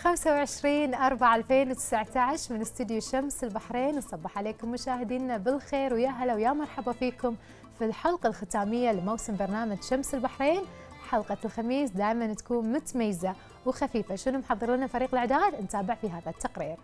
25/4/2019 من استديو شمس البحرين. نصبح عليكم مشاهدينا بالخير ويا هلا ويا مرحبا فيكم في الحلقة الختامية لموسم برنامج شمس البحرين. حلقة الخميس دائما تكون متميزة وخفيفة. شنو محضر لنا فريق الإعداد؟ نتابع في هذا التقرير.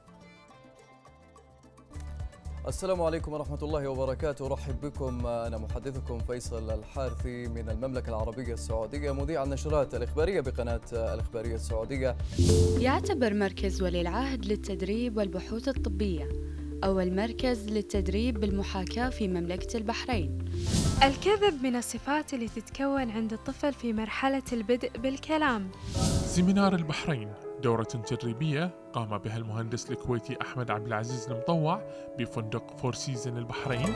السلام عليكم ورحمة الله وبركاته. أرحب بكم، أنا محدثكم فيصل الحارثي من المملكة العربية السعودية، مذيع النشرات الإخبارية بقناة الإخبارية السعودية. يعتبر مركز ولي العهد للتدريب والبحوث الطبية أول مركز للتدريب بالمحاكاة في مملكة البحرين. الكذب من الصفات اللي تتكون عند الطفل في مرحلة البدء بالكلام. سيمينار البحرين، دورة تدريبية قام بها المهندس الكويتي أحمد عبد العزيز المطوع بفندق فور سيزن البحرين.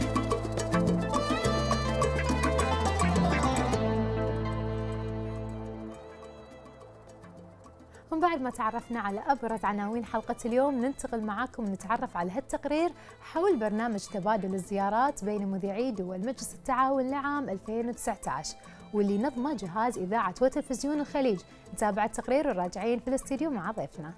ومن بعد ما تعرفنا على أبرز عناوين حلقة اليوم، ننتقل معاكم نتعرف على هالتقرير حول برنامج تبادل الزيارات بين مذيعي دول مجلس التعاون لعام 2019 واللي نظمه جهاز إذاعة وتلفزيون الخليج. نتابع التقرير وراجعين في الاستديو مع ضيفنا.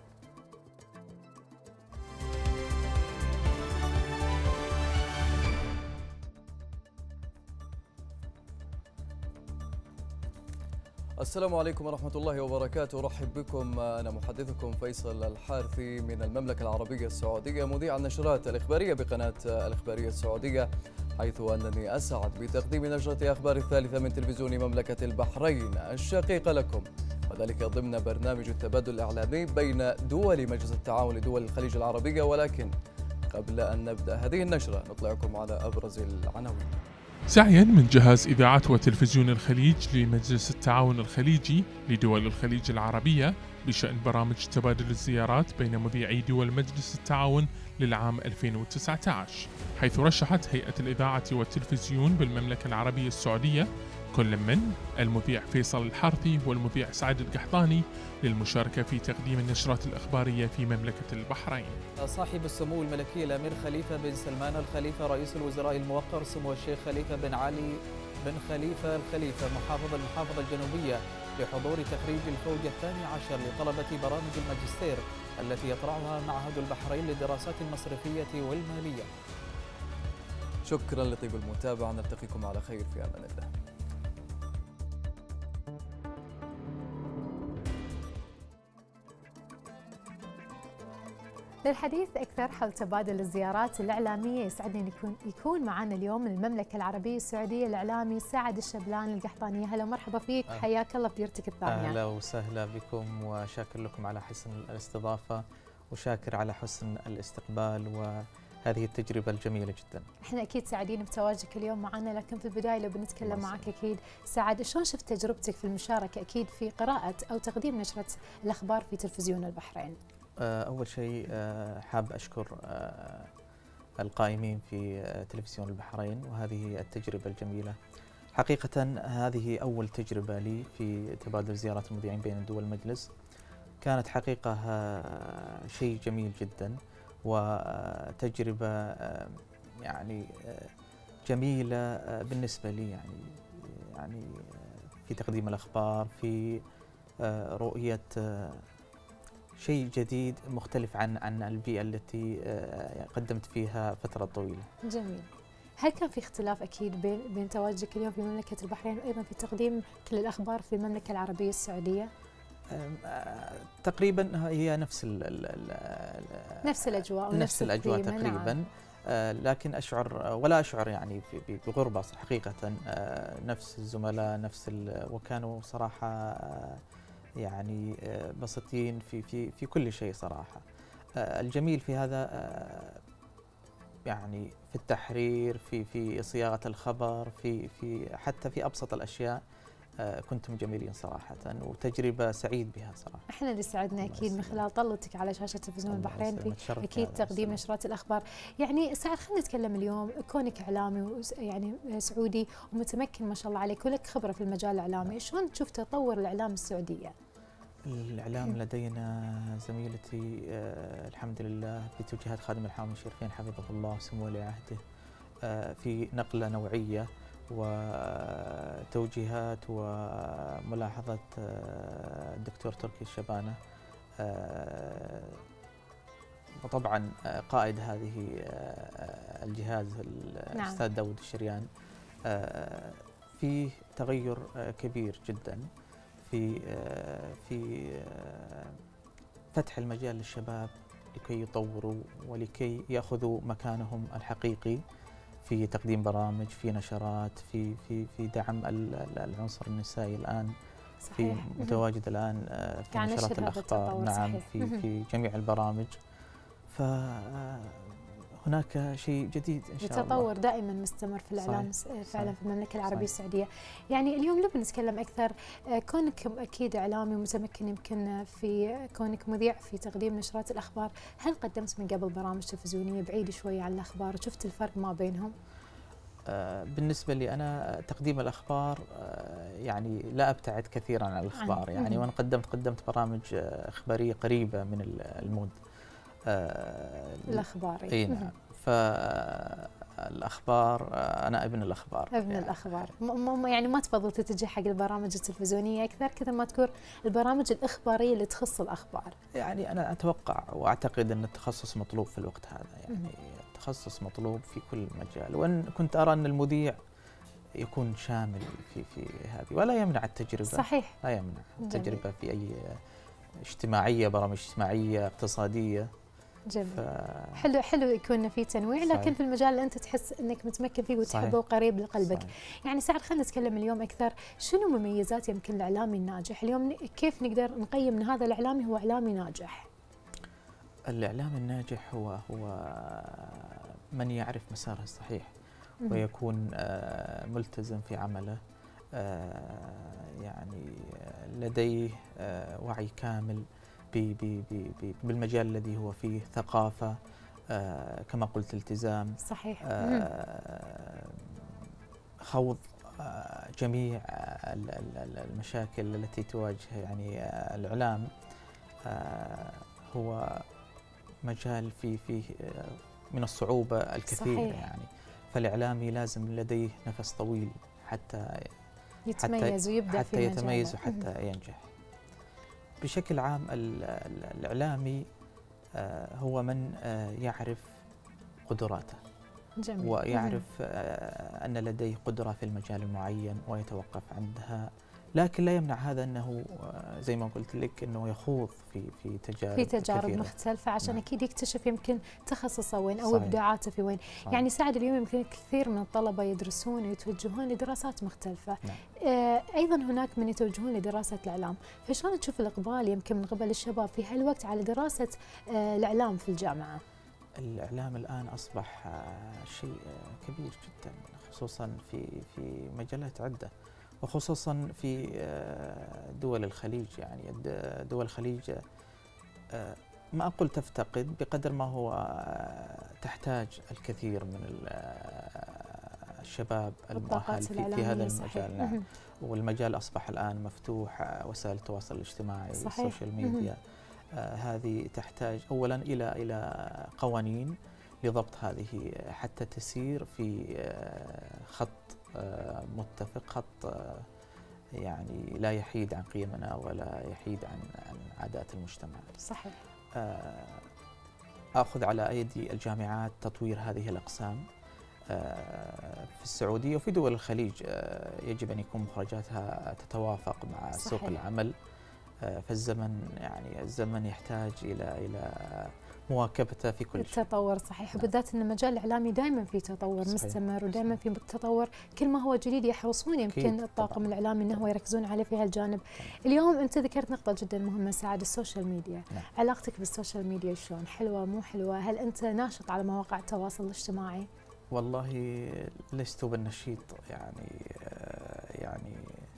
السلام عليكم ورحمة الله وبركاته. أرحب بكم، أنا محدثكم فيصل الحارثي من المملكة العربية السعودية، مذيع النشرات الإخبارية بقناة الإخبارية السعودية، حيث أنني أسعد بتقديم نشرة أخبار الثالثة من تلفزيون مملكة البحرين الشقيقة لكم، وذلك ضمن برنامج التبادل الإعلامي بين دول مجلس التعاون لدول الخليج العربية. ولكن قبل أن نبدأ هذه النشرة نطلعكم على أبرز العناوين. سعيا من جهاز إذاعة وتلفزيون الخليج لمجلس التعاون الخليجي لدول الخليج العربية بشأن برامج تبادل الزيارات بين مذيعي دول مجلس التعاون للعام 2019، حيث رشحت هيئة الإذاعة والتلفزيون بالمملكة العربية السعودية كل من المذيع فيصل الحارثي والمذيع سعد القحطاني للمشاركة في تقديم النشرات الإخبارية في مملكة البحرين. صاحب السمو الملكي الأمير خليفة بن سلمان الخليفة رئيس الوزراء الموقر سمو الشيخ خليفة بن علي بن خليفة الخليفة محافظ المحافظة الجنوبية لحضور تخريج الفوج 12 لطلبة برامج الماجستير التي يطرحها معهد البحرين للدراسات المصرفية والمالية. شكرا لطيب المتابعة، نلتقيكم على خير في أمان الله. للحديث أكثر حول تبادل الزيارات الإعلامية يسعدني يكون معنا اليوم من المملكة العربية السعودية الإعلامي سعد الشبلان القحطاني. هلا مرحبا فيك، حياك الله في ديرتك الثانية. أهلا وسهلا بكم، وشاكر لكم على حسن الاستضافة وشاكر على حسن الاستقبال وهذه التجربة الجميلة جدا. احنا أكيد سعيدين بتواجدك اليوم معنا، لكن في البداية لو بنتكلم معك أكيد سعد، شلون شفت تجربتك في المشاركة أكيد في قراءة أو تقديم نشرة الأخبار في تلفزيون البحرين؟ أول شيء حاب أشكر القائمين في تلفزيون البحرين وهذه التجربة الجميلة. حقيقة هذه أول تجربة لي في تبادل زيارات المذيعين بين دول المجلس، كانت حقيقة شيء جميل جدا وتجربة يعني جميلة بالنسبة لي، يعني في تقديم الأخبار، في رؤية شيء جديد مختلف عن البيئة التي قدمت فيها فترة طويلة. جميل. هل كان في اختلاف أكيد بين تواجدك اليوم في مملكة البحرين وأيضا في تقديم كل الأخبار في المملكة العربية السعودية؟ تقريبا هي نفس الأجواء ونفس الأجواء تقريبا. نعم. لكن ولا أشعر يعني بغربة حقيقة. نفس الزملاء وكانوا صراحة يعني بسيطين في كل شيء صراحة. الجميل في هذا يعني في التحرير، في صياغة الخبر، في حتى في أبسط الأشياء كنتم جميلين صراحة، وتجربة سعيد بها صراحة. احنا اللي سعدنا أكيد من خلال طلتك على شاشة تلفزيون البحرين في أكيد تقديم نشرات الأخبار. يعني سعد، خلينا نتكلم اليوم، كونك إعلامي يعني سعودي ومتمكن ما شاء الله عليك ولك خبرة في المجال الإعلامي، شلون تشوف تطور الإعلام السعودية؟ الإعلام لدينا زميلتي الحمد لله في توجيهات خادم الحرمين الشريفين حفظه الله وسمو ولي عهده في نقلة نوعية وتوجيهات وملاحظة الدكتور تركي الشبانة، وطبعا قائد هذه الجهاز الأستاذ داود الشريان. فيه تغير كبير جدا في فتح المجال للشباب لكي يطوروا ولكي يأخذوا مكانهم الحقيقي في تقديم برامج، في نشرات، في دعم العنصر النسائي الآن. صحيح. في متواجد الآن في نشرات الأخبار. نعم. في جميع البرامج. فهناك شيء جديد إن شاء الله. التطور دائما مستمر في الإعلام فعلا في المملكة العربية السعودية. يعني اليوم نبي نتكلم أكثر، كونك أكيد إعلامي متمكن يمكن في كونك مذيع في تقديم نشرات الأخبار، هل قدمت من قبل برامج تلفزيونية بعيدة شوية عن الأخبار وشفت الفرق ما بينهم؟ بالنسبة لي أنا تقديم الأخبار يعني لا أبتعد كثيرا عن الأخبار، يعني وأنا قدمت برامج إخبارية قريبة من المود الأخباري. اي نعم. فالأخبار أنا ابن الأخبار. ابن يعني الأخبار. يعني ما تفضل تتجه حق البرامج التلفزيونية أكثر كثر ما تكون البرامج الإخبارية اللي تخص الأخبار؟ يعني أنا أتوقع وأعتقد أن التخصص مطلوب في الوقت هذا، يعني التخصص مطلوب في كل مجال، وأن كنت أرى أن المذيع يكون شامل في هذه، ولا يمنع التجربة. صحيح. لا يمنع التجربة في أي اجتماعية، برامج اجتماعية اقتصادية. جميل. حلو يكون في تنويع. صحيح. لكن في المجال اللي انت تحس انك متمكن فيه وتحبه وقريب لقلبك. صحيح. يعني سعد، خلينا نتكلم اليوم اكثر، شنو مميزات يمكن الاعلامي الناجح اليوم؟ كيف نقدر نقيم ان هذا الاعلامي هو اعلامي ناجح؟ الاعلامي الناجح هو من يعرف مساره الصحيح ويكون ملتزم في عمله، يعني لديه وعي كامل بالمجال الذي هو فيه، ثقافة، كما قلت التزام. صحيح. خوض جميع المشاكل التي تواجه يعني الإعلام. هو مجال فيه من الصعوبة الكثير. صحيح. يعني فالإعلامي لازم لديه نفس طويل حتى يتميز ويبدع في مجاله. حتى يتميز وحتى ينجح. بشكل عام الإعلامي هو من يعرف قدراته. جميل. ويعرف أن لديه قدرة في المجال المعين ويتوقف عندها، لكن لا يمنع هذا أنه زي ما قلت لك أنه يخوض في تجارب كثيرة مختلفة عشان أكيد يكتشف يمكن تخصصه وين أو إبداعاته في وين. يعني سعد، اليوم يمكن كثير من الطلبة يدرسون ويتوجهون لدراسات مختلفة. أيضا هناك من يتوجهون لدراسة الإعلام، فشلون تشوف الإقبال يمكن من قبل الشباب في هالوقت على دراسة الإعلام في الجامعة؟ الإعلام الآن أصبح شيء كبير جدا، خصوصا في مجالات عدة، وخصوصا في دول الخليج. يعني دول الخليج ما أقول تفتقد بقدر ما هو تحتاج الكثير من الشباب المؤهل في هذا المجال. نعم. والمجال أصبح الآن مفتوح، وسائل التواصل الاجتماعي، السوشيال ميديا. هذه تحتاج أولا إلى قوانين لضبط هذه حتى تسير في خط متفق، خط يعني لا يحيد عن قيمنا ولا يحيد عن عادات المجتمع. صحيح. أخذ على أيدي الجامعات تطوير هذه الأقسام في السعودية وفي دول الخليج. يجب أن يكون مخرجاتها تتوافق مع سوق العمل. فالزمن يعني الزمن يحتاج إلى مواكبته في كل شيء. التطور. صحيح. بالذات ان المجال الاعلامي دائما في تطور. صحيح. مستمر ودائما في تطور. كل ما هو جديد يحرصون يمكن الطاقم الاعلامي انه يركزون عليه في هالجانب. اليوم انت ذكرت نقطه جدا مهمه سعد، السوشيال ميديا. نعم. علاقتك بالسوشيال ميديا شلون؟ حلوه مو حلوه؟ هل انت ناشط على مواقع التواصل الاجتماعي؟ والله لست بالنشيط، يعني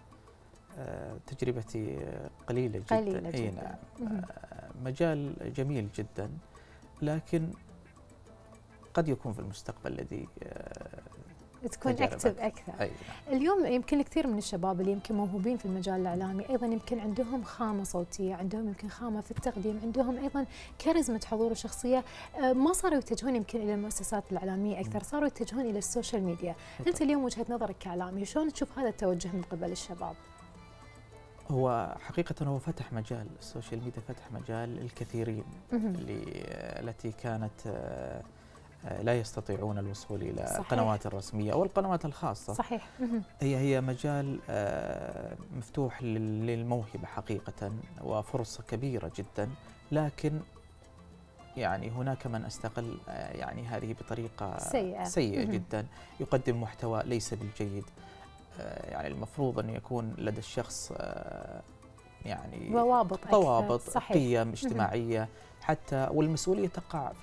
تجربتي قليلة جدا. أي نعم. مجال جميل جدا، لكن قد يكون في المستقبل الذي تكون اكتف اكثر. أي. اليوم يمكن كثير من الشباب اللي يمكن موهوبين في المجال الاعلامي ايضا يمكن عندهم خامه صوتيه، عندهم يمكن خامه في التقديم، عندهم ايضا كاريزما حضور وشخصيه، ما صاروا يتجهون يمكن الى المؤسسات الاعلاميه اكثر، صاروا يتجهون الى السوشيال ميديا. انت اليوم وجهه نظرك كاعلامي شلون تشوف هذا التوجه من قبل الشباب؟ هو حقيقة هو فتح مجال، السوشيال ميديا فتح مجال للكثيرين التي كانت لا يستطيعون الوصول إلى القنوات الرسمية أو القنوات الخاصة. صحيح. هي مجال مفتوح للموهبة حقيقة وفرصة كبيرة جدا، لكن يعني هناك من استغل يعني هذه بطريقة سيئة جدا، يقدم محتوى ليس بالجيد. يعني المفروض أن يكون لدى الشخص يعني ضوابط قيم اجتماعية حتى، والمسؤولية تقع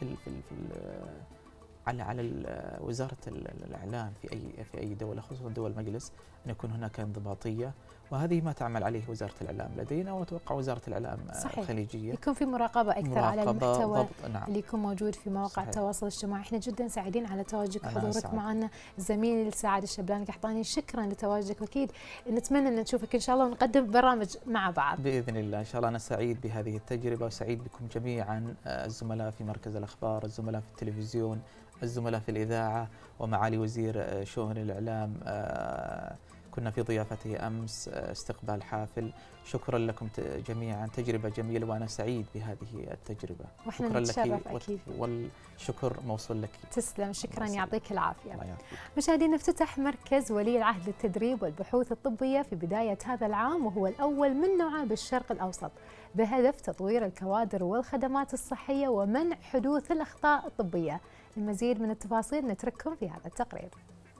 على وزارة الإعلام في أي دولة، خصوصا دول المجلس، أن يكون هناك انضباطية، وهذه ما تعمل عليه وزارة الإعلام لدينا، وأتوقع وزارة الإعلام الخليجية يكون في مراقبة أكثر على المحتوى اللي يكون موجود في مواقع التواصل الاجتماعي. احنا جدا سعيدين على تواجدك وحضورك معنا زميلي سعد الشبلاني القحطاني، شكرا لتواجدك، واكيد نتمنى ان نشوفك ان شاء الله ونقدم برامج مع بعض باذن الله. ان شاء الله انا سعيد بهذه التجربة، وسعيد بكم جميعا، الزملاء في مركز الأخبار، الزملاء في التلفزيون، الزملاء في الإذاعة، ومعالي وزير شؤون الإعلام. كنا في ضيافته أمس، استقبال حافل. شكرا لكم جميعا، تجربة جميلة وأنا سعيد بهذه التجربة. شكرا لك أكيد، والشكر موصول لك. تسلم، شكرا، يعطيك العافية. مشاهدينا، افتتح مركز ولي العهد للتدريب والبحوث الطبية في بداية هذا العام، وهو الأول من نوعه بالشرق الأوسط، بهدف تطوير الكوادر والخدمات الصحية ومنع حدوث الأخطاء الطبية. المزيد من التفاصيل نترككم في هذا التقرير.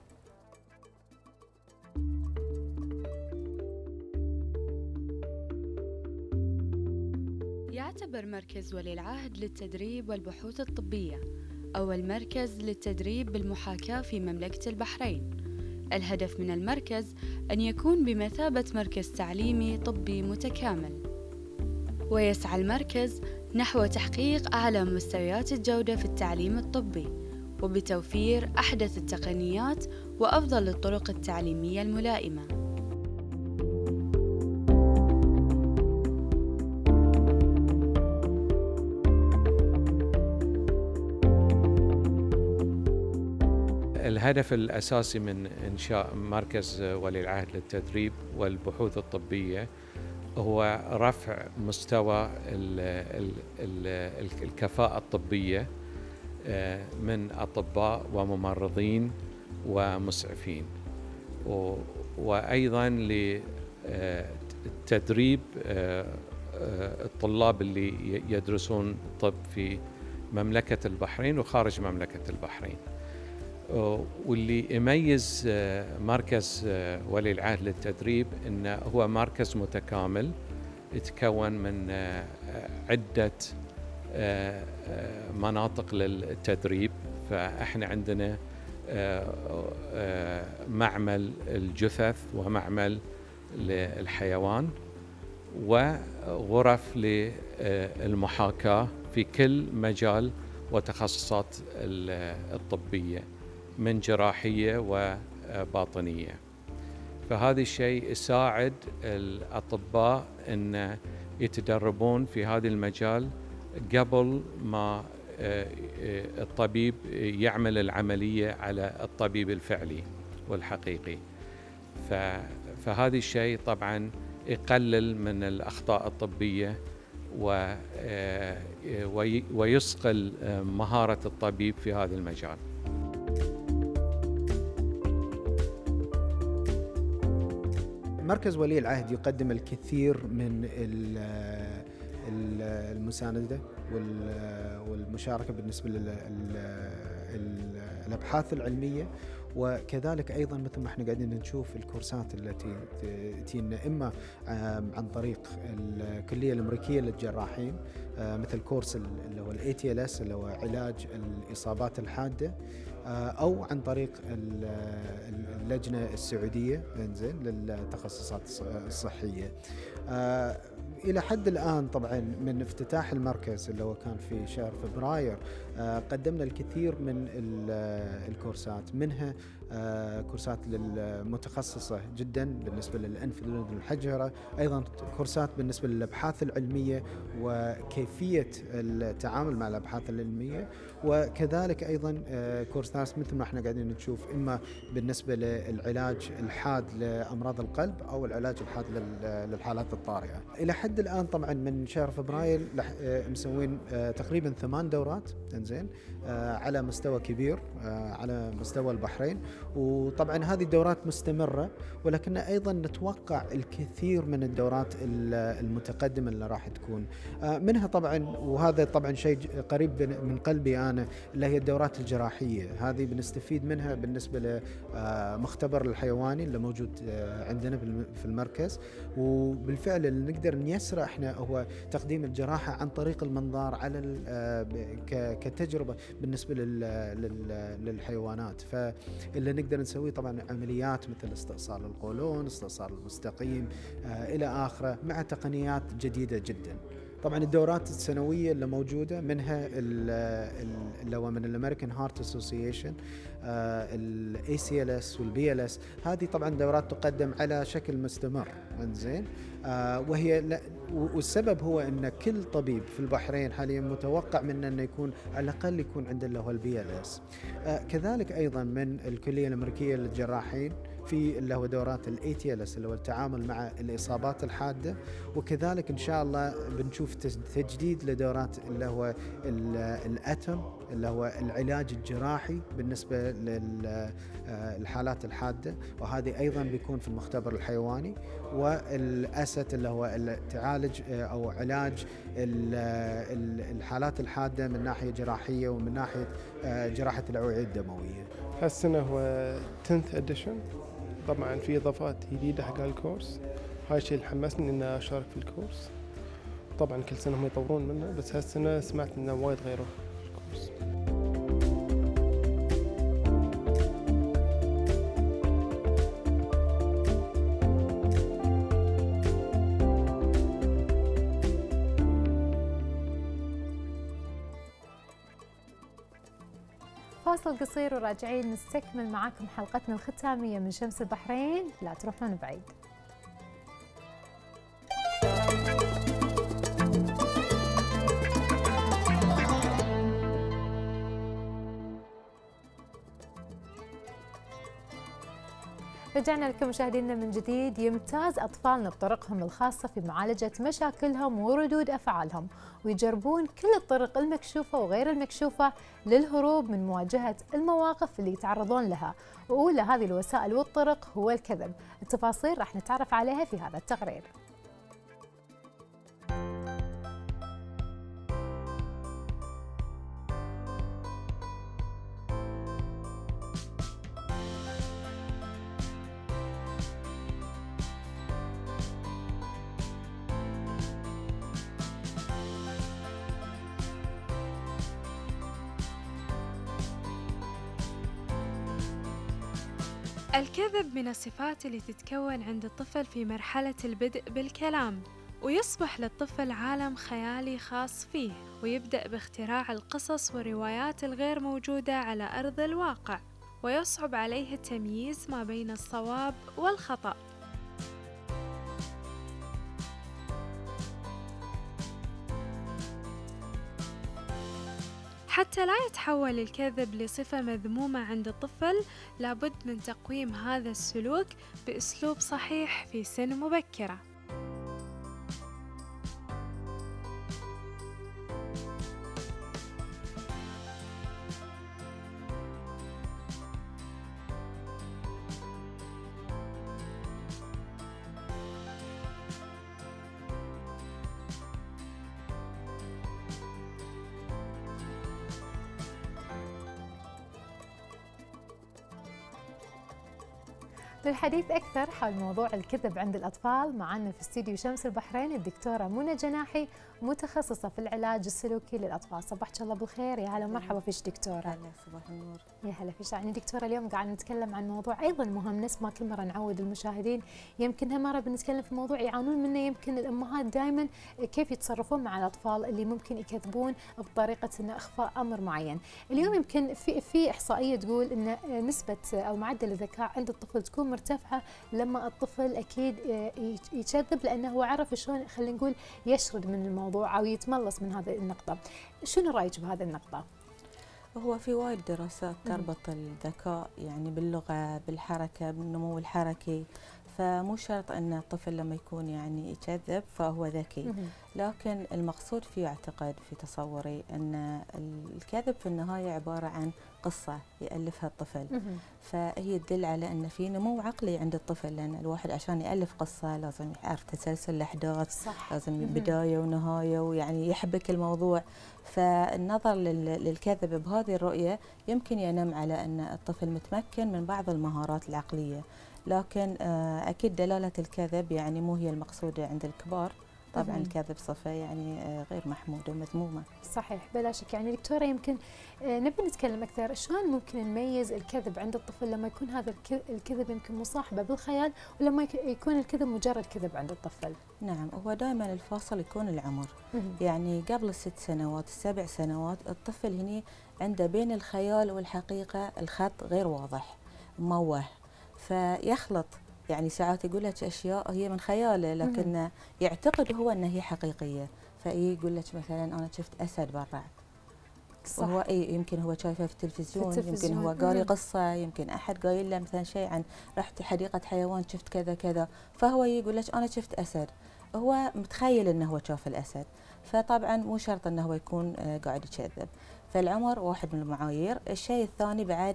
يعتبر مركز ولي العهد للتدريب والبحوث الطبية أول مركز للتدريب بالمحاكاة في مملكة البحرين. الهدف من المركز أن يكون بمثابة مركز تعليمي طبي متكامل، ويسعى المركز نحو تحقيق أعلى مستويات الجودة في التعليم الطبي، وبتوفير أحدث التقنيات وأفضل الطرق التعليمية الملائمة. الهدف الأساسي من إنشاء مركز ولي العهد للتدريب والبحوث الطبية هو رفع مستوى الكفاءة الطبية من أطباء وممرضين ومسعفين، وأيضاً لتدريب الطلاب اللي يدرسون طب في مملكة البحرين وخارج مملكة البحرين. واللي يميز مركز ولي العهد للتدريب إنه هو مركز متكامل يتكون من عدة مناطق للتدريب. فإحنا عندنا معمل الجثث ومعمل للحيوان وغرف للمحاكاة في كل مجال وتخصصات الطبية من جراحية وباطنية. فهذا الشيء يساعد الأطباء أن يتدربون في هذا المجال قبل ما الطبيب يعمل العملية على الطبيب الفعلي والحقيقي. فهذا الشيء طبعا يقلل من الأخطاء الطبية ويصقل مهارة الطبيب في هذا المجال. مركز ولي العهد يقدم الكثير من المساندة والمشاركة بالنسبة للأبحاث العلمية، وكذلك أيضا مثل ما احنا قاعدين نشوف الكورسات التي تأتينا إما عن طريق الكلية الأمريكية للجراحين، مثل كورس اللي هو ATLS اللي هو علاج الإصابات الحادة، أو عن طريق اللجنة السعودية للتخصصات الصحية. إلى حد الآن طبعا من افتتاح المركز اللي هو كان في شهر فبراير قدمنا الكثير من الكورسات، منها كورسات متخصصة جدا بالنسبة للأنف والأذن والحنجرة، أيضا كورسات بالنسبة للأبحاث العلمية وكيفية التعامل مع الأبحاث العلمية، وكذلك أيضا كورسات مثل ما احنا قاعدين نشوف إما بالنسبة للعلاج الحاد لأمراض القلب أو العلاج الحاد للحالات الطارئة. إلى حد الآن طبعا من شهر فبراير مسوين تقريبا 8 دورات انزين على مستوى كبير على مستوى البحرين، وطبعا هذه الدورات مستمرة، ولكن أيضا نتوقع الكثير من الدورات المتقدمة اللي راح تكون منها طبعا، وهذا طبعا شيء قريب من قلبي أنا، اللي هي الدورات الجراحية. هذه بنستفيد منها بالنسبة لمختبر الحيواني اللي موجود عندنا في المركز، وبالفعل اللي نقدر نيسره احنا هو تقديم الجراحة عن طريق المنظار على كتجربة بالنسبة للحيوانات. فاللي نقدر نسويه طبعا عمليات مثل استئصال القولون، استئصال المستقيم إلى آخره، مع تقنيات جديدة جدا. طبعا الدورات السنوية اللي موجودة منها اللي هو من الامريكان هارت اسوسيشن، الاي سي ال اس والبي ال اس، هذه طبعا دورات تقدم على شكل مستمر انزين، وهي والسبب هو ان كل طبيب في البحرين حاليا متوقع منه انه يكون على الاقل يكون عنده اللي هو البي ال اس. كذلك ايضا من الكلية الامريكية للجراحين في اللي هو دورات الاي تي ال اس اللي هو التعامل مع الاصابات الحاده، وكذلك ان شاء الله بنشوف تجديد لدورات اللي هو الاتم اللي هو العلاج الجراحي بالنسبه للحالات الحاده، وهذه ايضا بيكون في المختبر الحيواني، والاسد اللي هو تعالج او علاج الحالات الحاده من ناحيه جراحيه ومن ناحيه جراحه الاوعيه الدمويه. هالسنه هو 10th edition، طبعا في اضافات جديده حق الكورس، هاي الشيء اللي حمسني اني اشارك في الكورس. طبعا كل سنه هم يطورون منه، بس هالسنه سمعت انه وايد غيروه في الكورس. فاصل قصير وراجعين نستكمل معاكم حلقتنا الختامية من شمس البحرين، لا تروحون بعيد. رجعنا لكم مشاهدينا من جديد. يمتاز أطفالنا بطرقهم الخاصة في معالجة مشاكلهم وردود أفعالهم، ويجربون كل الطرق المكشوفة وغير المكشوفة للهروب من مواجهة المواقف اللي يتعرضون لها، وأولى هذه الوسائل والطرق هو الكذب. التفاصيل راح نتعرف عليها في هذا التقرير. الكذب من الصفات اللي تتكون عند الطفل في مرحلة البدء بالكلام، ويصبح للطفل عالم خيالي خاص فيه، ويبدأ باختراع القصص والروايات الغير موجودة على أرض الواقع، ويصعب عليه التمييز ما بين الصواب والخطأ. حتى لا يتحول الكذب لصفة مذمومة عند الطفل، لابد من تقويم هذا السلوك بأسلوب صحيح في سن مبكرة. للحديث أكثر حول موضوع الكذب عند الأطفال معنا في استديو شمس البحرين الدكتورة منى جناحي، متخصصة في العلاج السلوكي للأطفال. صباحك الله بالخير، يا هلا ومرحبا فيش دكتورة. هلا، صباح النور. يا هلا فيش. يعني دكتورة اليوم قاعد نتكلم عن موضوع أيضا مهم، نفس ما كل مرة نعود المشاهدين، يمكن هالمرة بنتكلم في موضوع يعانون منه يمكن الأمهات دائما، كيف يتصرفون مع الأطفال اللي ممكن يكذبون بطريقة إن إخفاء أمر معين. اليوم يمكن في إحصائية تقول إن نسبة أو معدل الذكاء عند الطفل تكون مرتفعة لما الطفل أكيد يكذب، لأنه هو عرف شلون خلينا نقول يشرد من الموضوع أو يتملص من هذه النقطة. شنو رأيك بهذه النقطة؟ هو في وايد دراسات تربط الذكاء يعني باللغة، بالحركة، بالنمو الحركي، فمو شرط أن الطفل لما يكون يعني يكذب فهو ذكي، لكن المقصود فيه أعتقد في تصوري أن الكذب في النهاية عبارة عن قصة يألفها الطفل، فهي تدل على أن في نمو عقلي عند الطفل، لأن الواحد عشان يألف قصة لازم يعرف تسلسل الأحداث، لازم بداية ونهاية ويعني يحبك الموضوع. فالنظر للكذب بهذه الرؤية يمكن ينم على أن الطفل متمكن من بعض المهارات العقلية، لكن أكيد دلالة الكذب يعني مو هي المقصودة عند الكبار. طبعا الكذب صفة يعني غير محمودة ومذمومة. صحيح بلا شك. يعني دكتورة يمكن نبي نتكلم أكثر، شلون ممكن نميز الكذب عند الطفل لما يكون هذا الكذب يمكن مصاحبة بالخيال، ولما يكون الكذب مجرد كذب عند الطفل؟ نعم، هو دائما الفاصل يكون العمر. يعني قبل 6 سنوات 7 سنوات الطفل هني عنده بين الخيال والحقيقة الخط غير واضح، موه، فيخلط. يعني ساعات يقول لك اشياء هي من خياله لكن يعتقد هو انها هي حقيقيه، فيقول لك مثلا انا شفت اسد برا، وهو يمكن هو شايفه في التلفزيون، يمكن هو قاري قصه، يمكن احد قايل له مثلا شيء عن رحت حديقه حيوان شفت كذا كذا، فهو يقول لك انا شفت اسد، هو متخيل انه هو شاف الاسد، فطبعا مو شرط انه هو يكون قاعد يكذب. فالعمر واحد من المعايير. الشيء الثاني بعد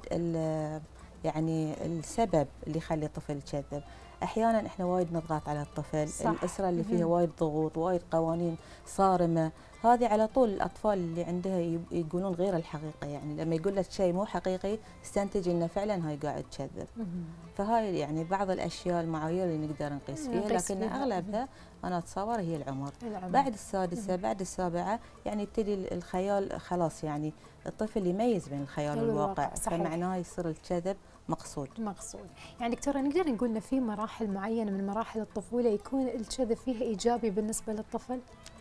يعني السبب اللي يخلي الطفل يكذب. احيانا احنا وايد نضغط على الطفل، الاسره اللي فيها وايد ضغوط، وايد قوانين صارمه، هذه على طول الاطفال اللي عندها يقولون غير الحقيقه، يعني لما يقول لك شيء مو حقيقي استنتج انه فعلا هاي قاعد تكذب. فهاي يعني بعض الاشياء المعايير اللي نقدر نقيس فيها، لكن اغلبها انا اتصور هي العمر. بعد السادسه بعد السابعه يعني يبتدي الخيال خلاص، يعني الطفل يميز بين الخيال والواقع، فمعناه يصير الكذب مقصود. يعني دكتورة نقدر نقول ان في مراحل معينه من مراحل الطفوله يكون الكذب فيها ايجابي بالنسبه للطفل؟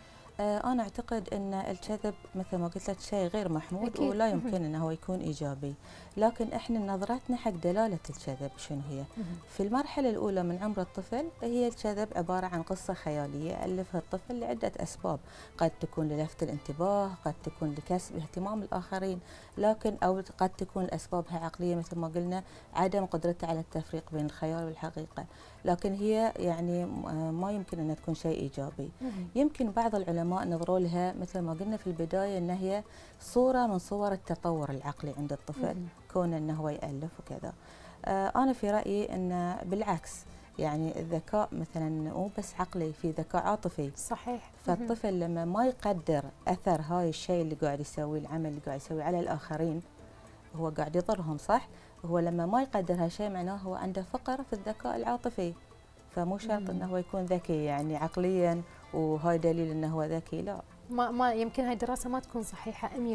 أنا أعتقد أن الكذب مثل ما قلت لك شيء غير محمود أكيد. ولا يمكن أنه يكون إيجابي، لكن إحنا نظرتنا حق دلالة الكذب شنو هي؟ في المرحلة الأولى من عمر الطفل هي الكذب عبارة عن قصة خيالية ألفها الطفل لعدة أسباب، قد تكون للفت الانتباه، قد تكون لكسب اهتمام الآخرين، لكن أو قد تكون أسبابها عقلية مثل ما قلنا، عدم قدرته على التفريق بين الخيال والحقيقة، لكن هي يعني ما يمكن أن تكون شيء إيجابي. يمكن بعض العلماء نظروا لها مثل ما قلنا في البداية أن هي صورة من صور التطور العقلي عند الطفل، كون أنه هو يألف وكذا. أنا في رأيي أن بالعكس، يعني الذكاء مثلا مو بس عقلي، في ذكاء عاطفي. صحيح. فالطفل لما ما يقدر أثر هاي الشيء اللي قاعد يسويه، العمل اللي قاعد يسويه على الآخرين، هو قاعد يضرهم صح؟ هو لما ما يقدر هالشيء معناه هو عنده فقر في الذكاء العاطفي، فمو شرط انه هو يكون ذكي يعني عقليا وهاي دليل انه هو ذكي، لا. ما يمكن هاي الدراسة ما تكون صحيحة 100%.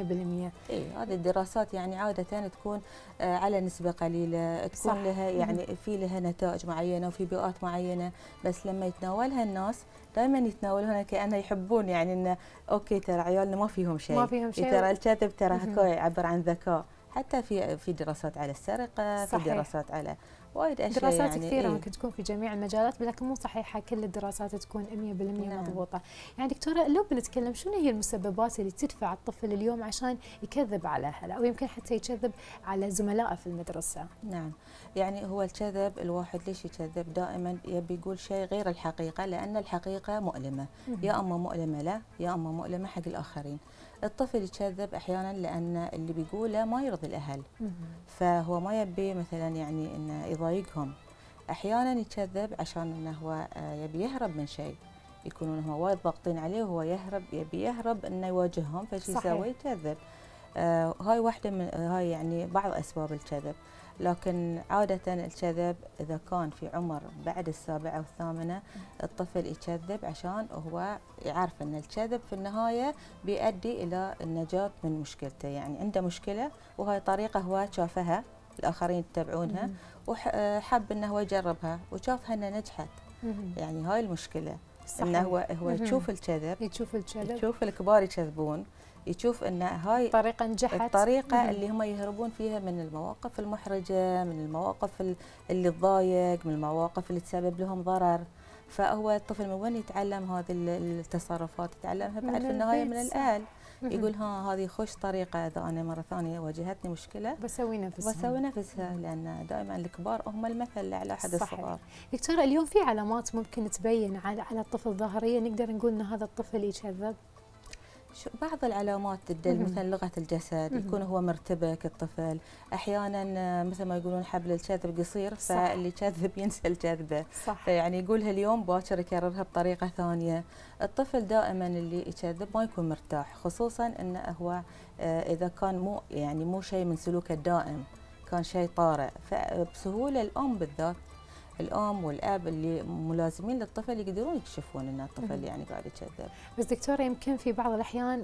هذه الدراسات يعني عادة تكون على نسبة قليلة، تكون صح. لها يعني في لها نتائج معينة وفي بيئات معينة، بس لما يتناولها الناس دائما يتناولونها كأنه يحبون، يعني انه اوكي ترى عيالنا ما فيهم شيء، ترى الكذب ترى يعبر عن ذكاء. حتى في دراسات على السرقة، صحيح. في دراسات على وايد اشياء، دراسات يعني كثيره ممكن تكون في جميع المجالات، لكن مو صحيحه كل الدراسات تكون 100% مضبوطه. يعني دكتوره لو بنتكلم شنو هي المسببات اللي تدفع الطفل اليوم عشان يكذب على اهله او يمكن حتى يكذب على زملائه في المدرسه؟ نعم، يعني هو الكذب، الواحد ليش يكذب؟ دائما يبي يقول شيء غير الحقيقه، لان الحقيقه مؤلمه، يا اما مؤلمه له يا اما مؤلمه حق الاخرين. الطفل يكذب احيانا لان اللي بيقوله ما يرضي الاهل، فهو ما يبي مثلا يعني انه يضايقهم. احيانا يكذب عشان انه هو يبي يهرب من شيء، يكونون هم وايد ضاغطين عليه وهو يبي يهرب انه يواجههم، فشي يسوي؟ يكذب. هاي واحدة من هاي يعني بعض أسباب الكذب. لكن عادة الكذب إذا كان في عمر بعد السابعة أو الثامنة الطفل يكذب عشان هو يعرف أن الكذب في النهاية بيؤدي إلى النجاة من مشكلته، يعني عنده مشكلة وهاي طريقة هو شافها الآخرين يتبعونها وحب أنه هو يجربها وشافها أنها نجحت. يعني هاي المشكلة، أنه هو يشوف الكذب، يشوف الكبار يكذبون، يشوف ان هاي الطريقه نجحت، الطريقه اللي هم يهربون فيها من المواقف المحرجه، من المواقف اللي تضايق، من المواقف اللي تسبب لهم ضرر. فهو الطفل من وين يتعلم هذه التصرفات؟ يتعلمها بعد في النهايه من الاهل. يقول ها هذه خوش طريقه، اذا انا مره ثانيه واجهتني مشكله بسوي نفسها، لان دائما الكبار هم المثل لاعلى احد الصغار. دكتوره اليوم في علامات ممكن تبين على الطفل ظاهريا نقدر نقول ان هذا الطفل يكذب؟ بعض العلامات تدل مثلا لغة الجسد، يكون هو مرتبك الطفل، أحيانا مثل ما يقولون حبل الكذب قصير، فاللي يكذب ينسى الكذبة، فيعني يقولها اليوم باكر يكررها بطريقة ثانية. الطفل دائما اللي يكذب ما يكون مرتاح، خصوصا انه هو إذا كان مو شيء من سلوكه الدائم، كان شيء طارئ، فبسهولة الأم بالذات، الام والاب اللي ملازمين للطفل يقدرون يكشفون ان الطفل يعني قاعد يكذب. بس دكتوره يمكن في بعض الاحيان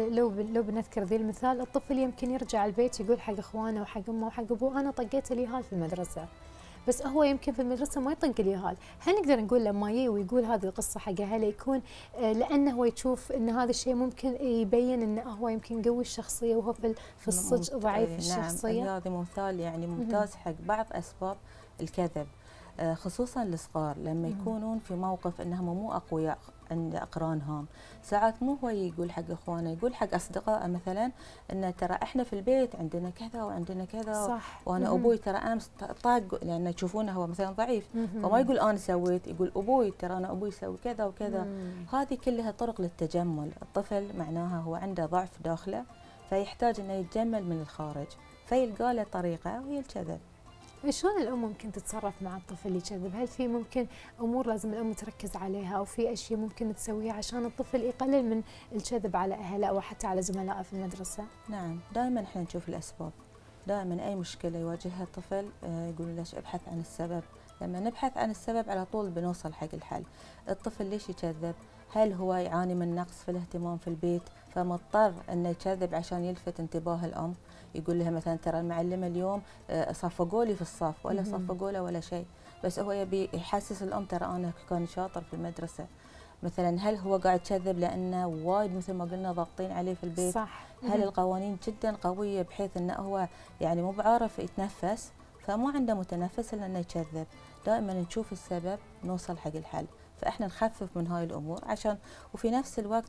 لو بنذكر ذي المثال، الطفل يمكن يرجع البيت يقول حق اخوانه وحق امه وحق ابوه انا طقيت اليهال في المدرسه، بس هو يمكن في المدرسه ما يطق اليهال. هل نقدر نقول لما يجي ويقول هذه القصه حق اهله يكون لانه هو يشوف ان هذا الشيء ممكن يبين انه هو يمكن قوي الشخصيه وهو في الصدق ضعيف الشخصيه؟ نعم، هذا مثال يعني ممتاز حق بعض اسباب الكذب، خصوصا الصغار لما يكونون في موقف انهم مو اقوياء عند اقرانهم. ساعات مو هو يقول حق اخوانه، يقول حق اصدقائه مثلا ان ترى احنا في البيت عندنا كذا وعندنا كذا، صح. وانا ابوي ترى امس طاق، لان يشوفونه هو مثلا ضعيف، فما يقول انا سويت، يقول ابوي ترى انا ابوي يسوي كذا وكذا. هذه كلها طرق للتجمل. الطفل معناها هو عنده ضعف داخله، فيحتاج انه يتجمل من الخارج، فيلقى له طريقه وهي الكذب. شلون الام ممكن تتصرف مع الطفل اللي يكذب؟ هل في ممكن امور لازم الام تركز عليها، او في اشياء ممكن تسويها عشان الطفل يقلل من الكذب على اهله او حتى على زملائه في المدرسه؟ نعم، دائما احنا نشوف الاسباب. دائما اي مشكله يواجهها الطفل يقول ليش ابحث عن السبب. لما نبحث عن السبب على طول بنوصل حق الحل. الطفل ليش يكذب؟ هل هو يعاني من نقص في الاهتمام في البيت فمضطر انه يكذب عشان يلفت انتباه الام؟ يقول لها مثلا ترى المعلمه اليوم صفقوا لي في الصف، ولا صفقوا له ولا شيء، بس هو يبي يحسس الام ترى انا كان شاطر في المدرسه. مثلا هل هو قاعد يكذب لانه وايد مثل ما قلنا ضاغطين عليه في البيت؟ صح. هل القوانين جدا قويه بحيث انه هو يعني مو بعارف يتنفس، فما عنده متنفس الا انه يكذب؟ دائما نشوف السبب نوصل حق الحل، فاحنا نخفف من هاي الامور عشان، وفي نفس الوقت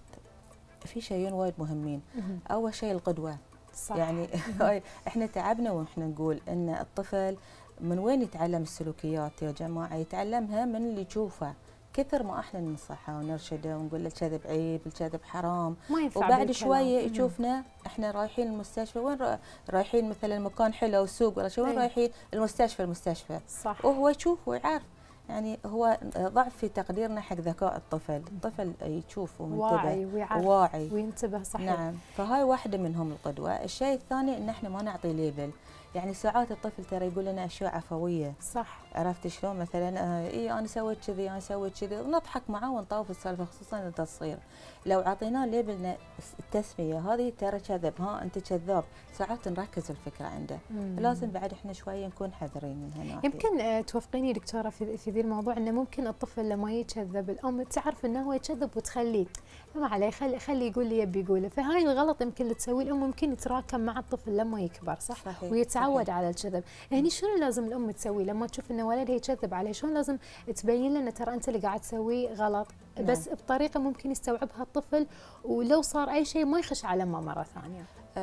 في شيئين وايد مهمين. اول شيء القدوه. صح. يعني احنا تعبنا واحنا نقول ان الطفل من وين يتعلم السلوكيات يا جماعه؟ يتعلمها من اللي يشوفه. كثر ما احنا ننصحه ونرشده ونقول له الكذب عيب، الكذب حرام، وبعد شويه يشوفنا احنا رايحين المستشفى، وين رايحين مثلا مكان حلو سوق ولا شيء، وين رايحين المستشفى. صح. وهو يشوف ويعرف. يعني هو ضعف في تقديرنا حق ذكاء الطفل. الطفل يشوف ومنتبه واعي وينتبه. صحيح. نعم، فهاي واحدة منهم القدوة. الشيء الثاني ان احنا ما نعطي ليبل. يعني ساعات الطفل ترى يقول لنا اشياء عفويه. صح. عرفت شلون؟ مثلا اي انا سويت كذي، انا سويت كذي، ونضحك معاه ونطوف السالفه، خصوصا انت صغير. لو اعطيناه ليبل التسميه هذه ترى كذب، ها انت كذاب، ساعات نركز الفكره عنده. لازم بعد احنا شويه نكون حذرين من هالناحيه. يمكن توافقيني دكتوره في ذي الموضوع، انه ممكن الطفل لما يكذب الام تعرف انه هو يكذب وتخليه، ما عليه خلي يقول لي يبي يقوله، فهاي الغلط يمكن اللي تسويه الام ممكن يتراكم مع الطفل لما يكبر. صح. ويتعود على الكذب. يعني شنو لازم الام تسوي لما تشوف ان ولدها يكذب عليه؟ شلون لازم تبين له ترى انت اللي قاعد تسويه غلط، بس بطريقه ممكن يستوعبها الطفل، ولو صار اي شيء ما يخش على امه مره ثانيه.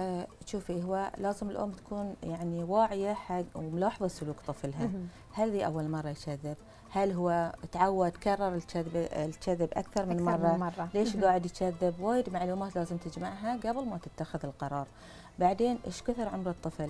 شوفي، هو لازم الام تكون يعني واعيه حق وملاحظه سلوك طفلها. هل ذي اول مره يكذب؟ هل هو تعود كرر الكذب اكثر من مره؟ ليش قاعد يكذب؟ وايد معلومات لازم تجمعها قبل ما تتخذ القرار. بعدين ايش كثر عمر الطفل؟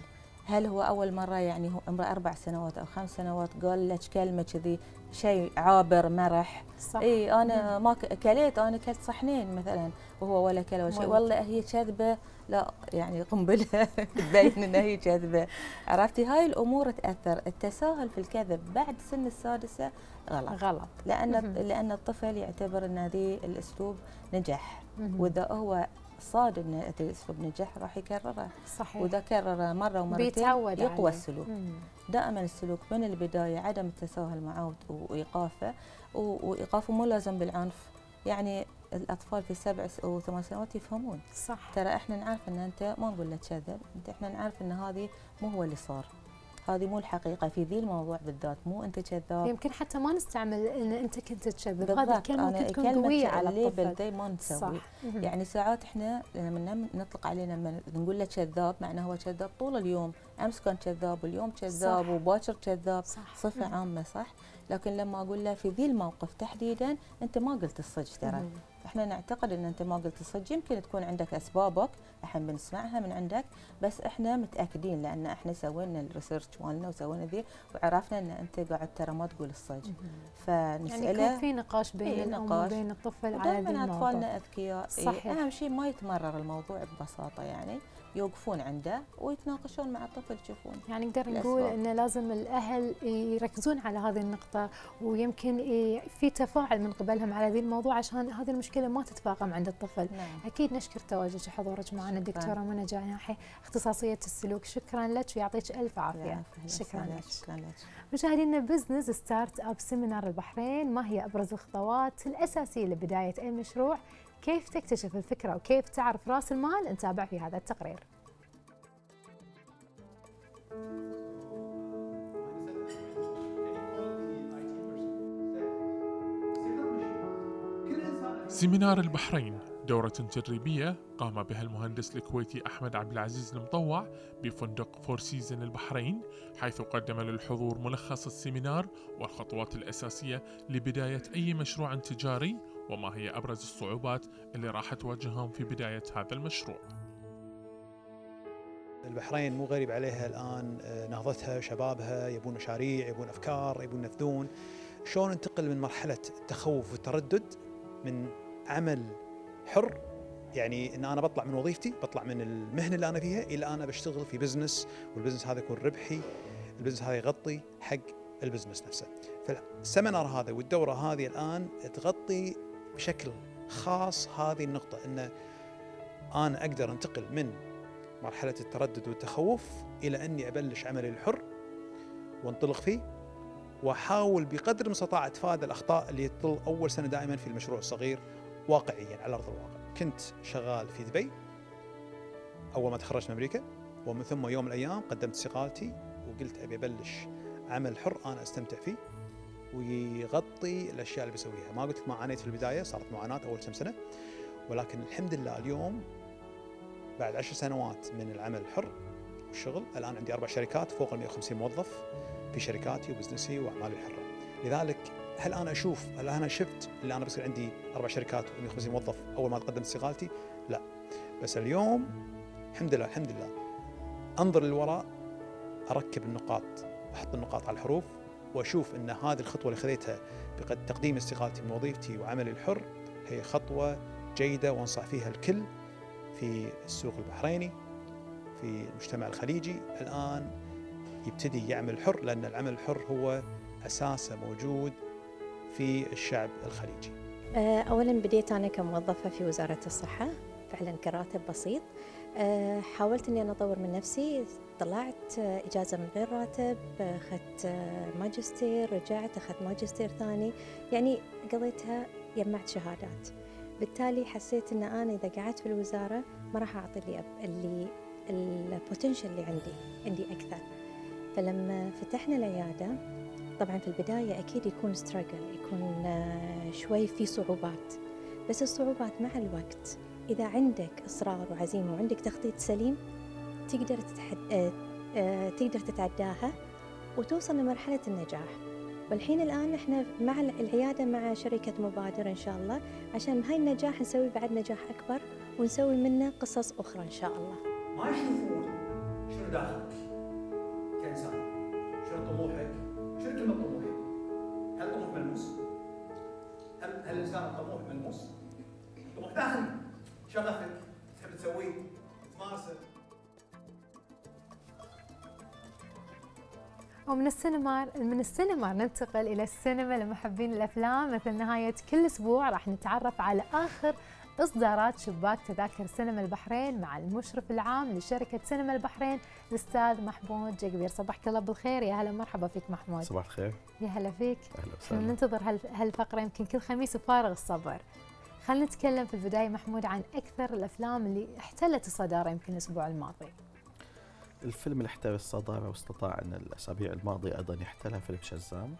هل هو اول مره يعني هو عمره 4 سنوات او 5 سنوات قال لك كلمه كذي شيء عابر مرح؟ صح. اي انا ما كليت، انا كلت صحنين مثلا وهو ولا كل ولا شيء، والله هي كذبه، لا يعني قنبله تبين ان هي كذبه. عرفتي هاي الامور تاثر. التساهل في الكذب بعد سن السادسه غلط لان الطفل يعتبر ان هذه الاسلوب نجح، واذا هو صاد ان الاسلوب نجح راح يكرره. صحيح. واذا كرره مره ومرتين يقوى السلوك. دائما السلوك من البدايه عدم التساهل معه وايقافه، وايقافه مو لازم بالعنف. يعني الاطفال في 7 و 8 سنوات يفهمون. صح. ترى احنا نعرف ان انت ما نقول لك كذب، احنا نعرف ان هذه مو هو اللي صار، هذه مو الحقيقه في ذي الموضوع بالذات، مو انت كذاب. يمكن حتى ما نستعمل ان انت كنت تكذب، هذه الكلمه ممكن تكون قويه على الطفل. ما نسوي. يعني ساعات احنا لما نطلق عليه لما نقول له كذاب معناه هو كذاب طول اليوم، امس كان كذاب واليوم كذاب وباكر كذاب، صفه عامه صح. لكن لما اقول له في ذي الموقف تحديدا انت ما قلت الصدق، ترى احنا نعتقد ان انت ما قلت الصدق، يمكن تكون عندك اسبابك الحين بنسمعها من عندك، بس احنا متاكدين لان احنا سوينا الريسيرش مالنا وسوينا ذي وعرفنا ان انت قاعد ترى ما تقول الصدق. فنساله يعني يكون في نقاش بين الام وبين الطفل على ذي الموضوع. اطفالنا اذكياء. صحيح. اهم شيء ما يتمرر الموضوع ببساطه، يعني يوقفون عنده ويتناقشون مع الطفل يشوفون. يعني نقدر نقول انه لازم الاهل يركزون على هذه النقطه، ويمكن في تفاعل من قبلهم على ذي الموضوع عشان هذه المشكله ما تتفاقم عند الطفل. اكيد نشكر تواجدك وحضورك معنا الدكتوره منى جناحي اختصاصيه السلوك، شكرا لك ويعطيك الف عافيه. شكرا لك. مشاهدينا، بزنس ستارت اب سيمينار البحرين، ما هي ابرز الخطوات الاساسيه لبدايه اي مشروع؟ كيف تكتشف الفكرة وكيف تعرف رأس المال؟ نتابع في هذا التقرير. سيمينار البحرين دورة تدريبية قام بها المهندس الكويتي أحمد عبد العزيز المطوع بفندق فور سيزن البحرين، حيث قدم للحضور ملخص السيمينار والخطوات الأساسية لبداية أي مشروع تجاري، وما هي أبرز الصعوبات اللي راح تواجههم في بداية هذا المشروع. البحرين مو غريب عليها الآن نهضتها، شبابها يبون مشاريع، يبون أفكار، يبون ينفذون. شلون ننتقل من مرحلة التخوف والتردد من عمل حر، يعني ان انا بطلع من وظيفتي، بطلع من المهنه اللي انا فيها، الى انا بشتغل في بزنس، والبزنس هذا يكون ربحي، البزنس هذا يغطي حق البزنس نفسه. فالسمينار هذا والدوره هذه الان تغطي بشكل خاص هذه النقطه، ان انا اقدر انتقل من مرحله التردد والتخوف الى اني ابلش عملي الحر وانطلق فيه، واحاول بقدر المستطاع اتفادى الاخطاء اللي تظل اول سنه دائما في المشروع الصغير واقعيا على ارض الواقع. كنت شغال في دبي اول ما تخرجت من امريكا، ومن ثم يوم من الايام قدمت استقالتي وقلت ابي ابلش عمل حر انا استمتع فيه ويغطي الاشياء اللي بسويها. ما قلت لك ما عانيت في البدايه، صارت معاناه اول كم سنه، ولكن الحمد لله اليوم بعد 10 سنوات من العمل الحر والشغل، الان عندي 4 شركات فوق ال 150 موظف في شركاتي وبزنسي واعمالي الحره. لذلك هل انا شفت اللي انا بصير عندي 4 شركات و150 موظف اول ما قدمت استقالتي؟ لا، بس اليوم الحمد لله انظر للوراء، اركب النقاط، احط النقاط على الحروف، واشوف ان هذه الخطوه اللي خذيتها بتقديم استقالتي من وظيفتي وعملي الحر هي خطوه جيده وانصح فيها الكل في السوق البحريني، في المجتمع الخليجي. الان يبتدي يعمل حر، لان العمل الحر هو اساسه موجود في الشعب الخليجي. اولا بديت انا كموظفه في وزاره الصحه، فعلا كراتب بسيط. حاولت اني انا اطور من نفسي، طلعت اجازه من غير راتب، اخذت ماجستير، رجعت اخذت ماجستير ثاني، يعني قضيتها جمعت شهادات. بالتالي حسيت ان انا اذا قعدت في الوزاره ما راح اعطي اللي البوتنشل اللي عندي اكثر. فلما فتحنا العياده، طبعا في البدايه اكيد يكون ستراجل، يكون شوي في صعوبات، بس الصعوبات مع الوقت اذا عندك اصرار وعزيمه وعندك تخطيط سليم تقدر تتعداها وتوصل لمرحله النجاح. والحين الان احنا مع العياده مع شركه مبادر ان شاء الله، عشان هاي النجاح نسوي بعد نجاح اكبر ونسوي منه قصص اخرى ان شاء الله. ما يشوفون شنو داخلك، طموحك، شنو كلمة طموح؟ هل طموح ملموس؟ هل الإنسان الطموح ملموس؟ طموح داخلي، شغفك، تحب تسويه، تمارسه. ومن السينما ننتقل إلى السينما لمحبين الأفلام. مثل نهاية كل أسبوع راح نتعرف على آخر إصدارات شباك تذاكر سينما البحرين مع المشرف العام لشركة سينما البحرين الأستاذ محمود جقبير. صباحك الله بالخير، يا هلا مرحبا فيك محمود. صباح الخير. يا هلا فيك. أهلا وسهلا. ننتظر هالفقرة يمكن كل خميس وفارغ الصبر. خلينا نتكلم في البداية محمود عن أكثر الأفلام اللي احتلت الصدارة يمكن الأسبوع الماضي. الفيلم اللي احتل الصدارة واستطاع أن الأسابيع الماضية أيضا يحتلها فيلم شزام.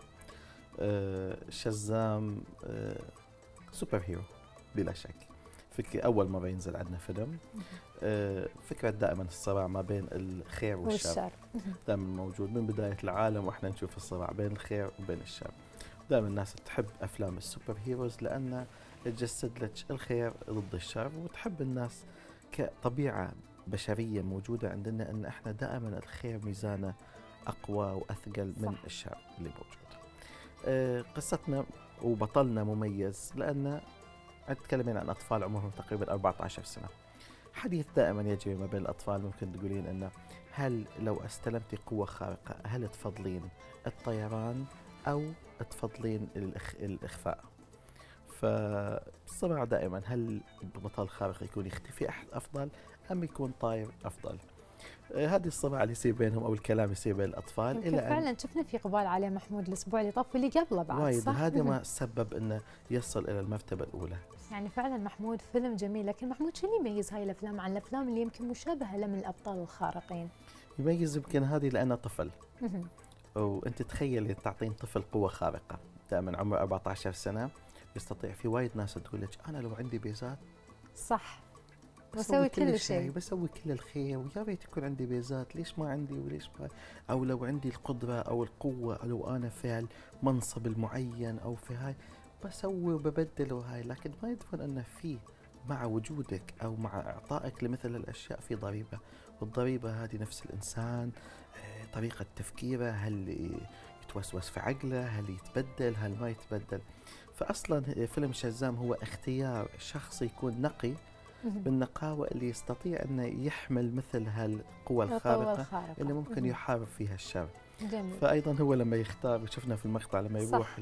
شزام سوبر هيرو بلا شك. فكرة أول مرة ينزل عندنا فيلم. فكرة دائما الصراع ما بين الخير والشر دائما موجود من بداية العالم، وإحنا نشوف الصراع بين الخير وبين الشر. دائما الناس تحب أفلام السوبر هيروز لأنها تجسد لك الخير ضد الشر، وتحب الناس كطبيعة بشرية موجودة عندنا أن إحنا دائما الخير ميزانه أقوى وأثقل من الشر اللي موجود. قصتنا وبطلنا مميز لأن نتكلمين عن أطفال عمرهم تقريبا 14 سنة. حديث دائما يجري ما بين الأطفال، ممكن تقولين أنه هل لو استلمتي قوة خارقة هل تفضلين الطيران أو تفضلين الإخفاء؟ فالصراع دائما هل بطل خارق يكون يختفي أفضل أم يكون طاير أفضل؟ هذه الصراع اللي يصير بينهم أو الكلام يصير بين الأطفال. إلى فعلا شفنا في إقبال عليه محمود الأسبوع اللي طاف واللي قبله بعد. وايد هذا ما سبب أنه يصل إلى المرتبة الأولى. يعني فعلا محمود فيلم جميل، لكن محمود شنو يميز هاي الأفلام عن الأفلام اللي يمكن مشابهة له من الأبطال الخارقين؟ يميز يمكن هذه لأنه طفل. وأنت تخيل تعطين طفل قوة خارقة دائما عمره 14 سنة يستطيع. في وايد ناس تقول لك أنا لو عندي بيزات صح بسوي كل شيء، بسوي كل الخير، ويا ريت يكون عندي بيزات، ليش ما عندي وليش ما، أو لو عندي القدرة أو القوة، أو لو أنا فعل منصب المعين أو في هاي بسوي وببدل وهاي. لكن ما يدفن أن في مع وجودك أو مع إعطائك لمثل الأشياء في ضريبة، والضريبة هذه نفس الإنسان طريقة تفكيره، هل يتوسوس في عقله، هل يتبدل، هل ما يتبدل. فأصلا فيلم شزام هو اختيار شخص يكون نقي بالنقاوة اللي يستطيع أنه يحمل مثل هالقوة الخارقة اللي ممكن يحارب فيها الشر. جميل. فأيضا هو لما يختار، شفنا في المقطع لما يروح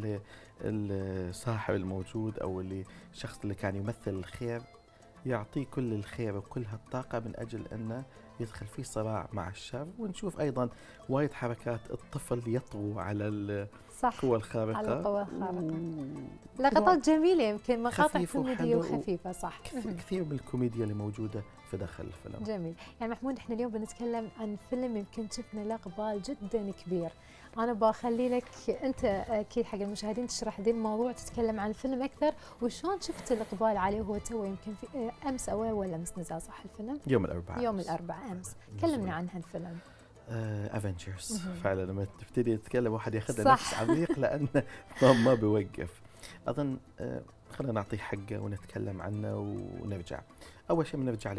للساحر الموجود أو اللي الشخص اللي كان يمثل الخير، يعطيه كل الخير وكل هالطاقة من أجل أنه يدخل في صراع مع الشر. ونشوف أيضا وايد حركات الطفل يطغو على القوة الخارقة، على القوة الخارقة. لقطات جميلة يمكن مقاطع كوميدية وخفيفة. صح كثير من الكوميديا اللي موجودة في داخل الفيلم. جميل. يعني محمود احنا اليوم بنتكلم عن فيلم يمكن شفنا له اقبال جدا كبير. انا بخلي لك انت اكيد حق المشاهدين تشرح ذي الموضوع، تتكلم عن الفيلم اكثر وشلون شفت الاقبال عليه. وهو تو يمكن في امس او ولا امس نزل صح الفيلم؟ يوم الاربعاء. يوم الاربعاء امس. كلمنا عن هالفيلم. افنجرز فعلا لما تبتدي تتكلم واحد ياخذ نفس عميق لانه ما بيوقف. اظن خلينا نعطيه حقه ونتكلم عنه ونرجع. اول شيء بنرجع ل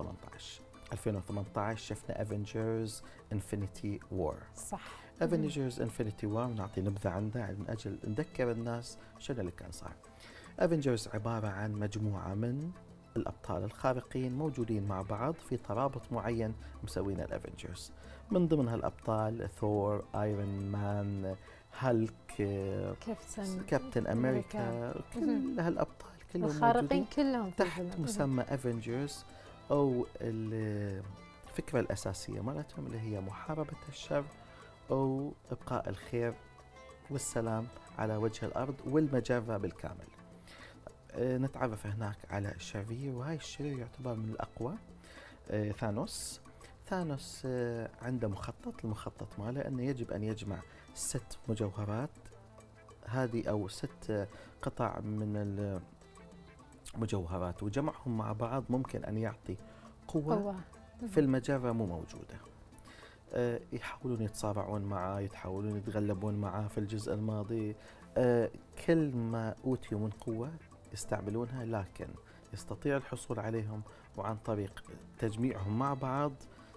2018 شفنا افنجرز انفينيتي وور. صح. افنجرز انفينيتي وور نعطي نبذه عنه من اجل نذكر الناس شنو اللي كان صار. افنجرز عباره عن مجموعه من الابطال الخارقين موجودين مع بعض في ترابط معين مسوينه الافنجرز. من ضمن هالابطال ثور، ايرون مان، هالك، كابتن امريكا، كل هالابطال كلهم الخارقين كلهم تحت مسمى افنجرز. او الفكره الاساسيه مالتهم اللي هي محاربه الشر او ابقاء الخير والسلام على وجه الارض والمجره بالكامل. نتعرف هناك على الشرير، وهاي الشرير يعتبر من الاقوى. ثانوس عنده مخطط، المخطط ماله انه يجب ان يجمع 6 مجوهرات هذه او 6 قطع من المجوهرات، وجمعهم مع بعض ممكن ان يعطي قوة في المجرة مو موجودة. يحاولون يتصارعون معه، يحاولون يتغلبون معه في الجزء الماضي. كل ما أوتيوا من قوة يستعملونها، لكن يستطيع الحصول عليهم وعن طريق تجميعهم مع بعض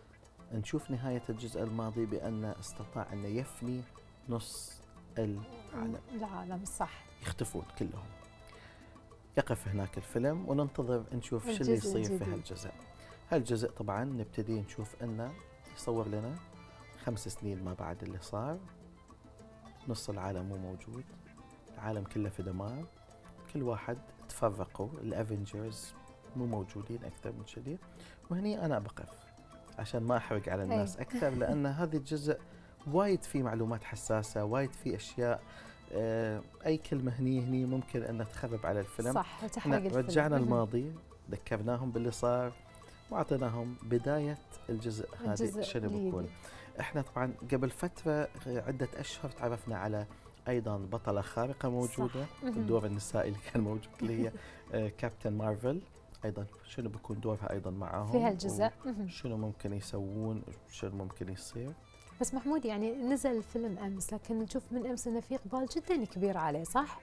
نشوف نهاية الجزء الماضي بأن استطاع أن يفني نص العالم صح، يختفون كلهم. يقف هناك الفيلم وننتظر نشوف شو اللي يصير في هالجزء. هالجزء طبعا نبتدي نشوف أنه يصور لنا 5 سنين ما بعد اللي صار، نص العالم مو موجود، العالم كله في دمار، كل واحد تفرقوا، الافنجرز مو موجودين أكثر من كذي. وهني أنا بقف عشان ما أحرق على الناس أكثر، لأن هذا الجزء وايد فيه معلومات حساسة، وايد فيه أشياء أي كلمة هني ممكن أن تخرب على الفيلم. صح، وتحرق الفيلم. رجعنا الماضي، ذكرناهم باللي صار، وأعطيناهم بداية الجزء هذا شنو بيكون. احنا طبعا قبل فترة عدة أشهر تعرفنا على أيضا بطلة خارقة موجودة، الدور النسائي اللي كان موجود اللي هي كابتن مارفل. أيضا شنو بيكون دورها أيضا معاهم في هالجزء، شنو ممكن يسوون، شنو ممكن يصير. بس محمود يعني نزل الفيلم أمس، لكن نشوف من أمس إنه في إقبال جدا كبير عليه، صح؟